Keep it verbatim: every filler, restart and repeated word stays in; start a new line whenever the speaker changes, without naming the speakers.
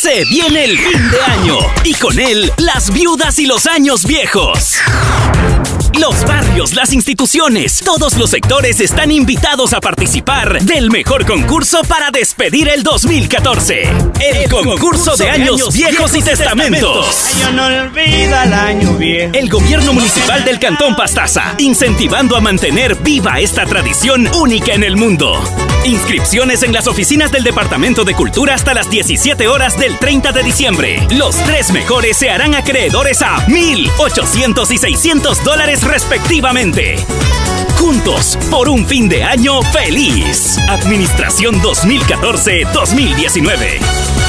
Se viene el fin de año y con él las viudas y los años viejos. Los barrios, las instituciones, todos los sectores están invitados a participar del mejor concurso para despedir el dos mil catorce. El, el concurso, concurso de, de años, años viejos y testamentos.
Año no olvida el año viejo.
El gobierno municipal del Cantón Pastaza, incentivando a mantener viva esta tradición única en el mundo. Inscripciones en las oficinas del Departamento de Cultura hasta las diecisiete horas del treinta de diciembre. Los tres mejores se harán acreedores a mil, ochocientos y seiscientos dólares respectivamente. Juntos por un fin de año feliz. Administración dos mil catorce dos mil diecinueve.